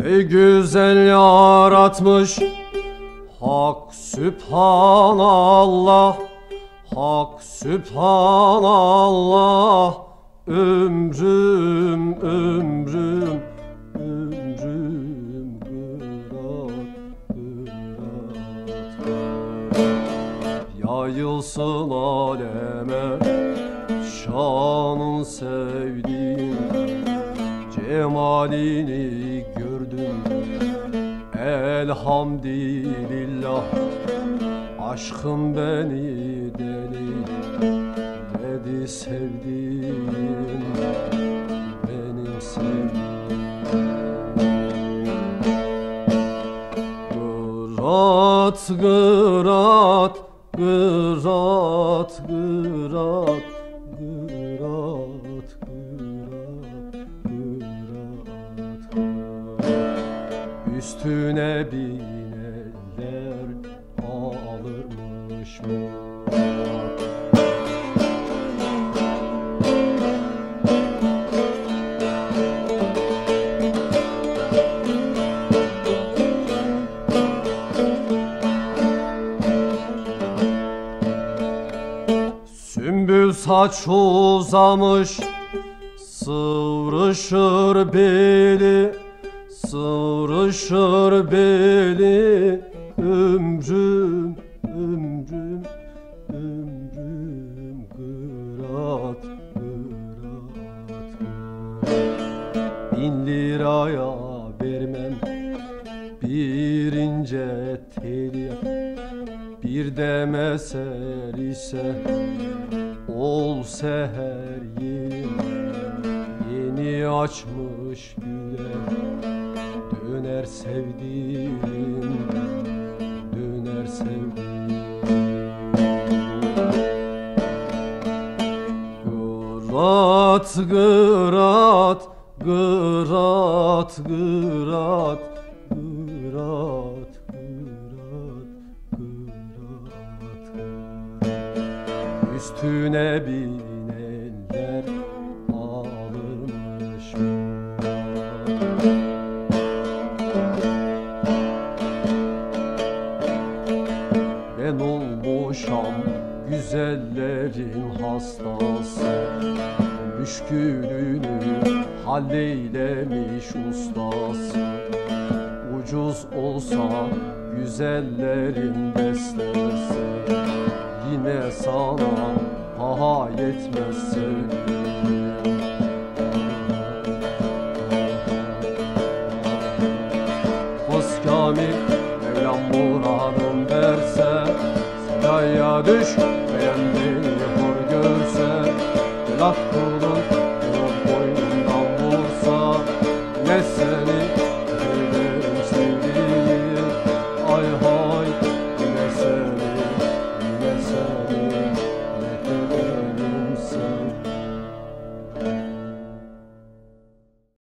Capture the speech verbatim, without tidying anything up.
Ey güzel yaratmış Hak Sübhanallah, Hak Sübhanallah. Ömrüm, ömrüm, ömrüm kırat, kırat. Yayılsın aleme şanın sevdiğim, cemalini gördüm elhamdülillah. Aşkım beni deli dedi sevdiğim, benim sevdiğim. Kırat, kırat, kırat, kırat, kırat, kırat, kırat. Üstüne bineler alırmış mı? Sümbül saç uzamış, sıvrışır beli, sıvrışır beli. Ömrüm, ömrüm, ömrüm kırat, kırat, kırat. Bin liraya vermem bir ince teli, bir de mesel ise ol seher yeni, yeni açmış güle döner sevdiğim, döner sevdiğim. Kırat, kırat, kırat, kırat, kırat, kırat, kırat. Üstüne binenler alırmış mı? Ben olmuşam güzellerin hastası, müşkülünü halleylemiş ustası. Ucuz olsa güzellerin bestesi, yine sana paha yetmez söyleyeyim. Kız Kamil Mevlam muradın verse, sevdaya düş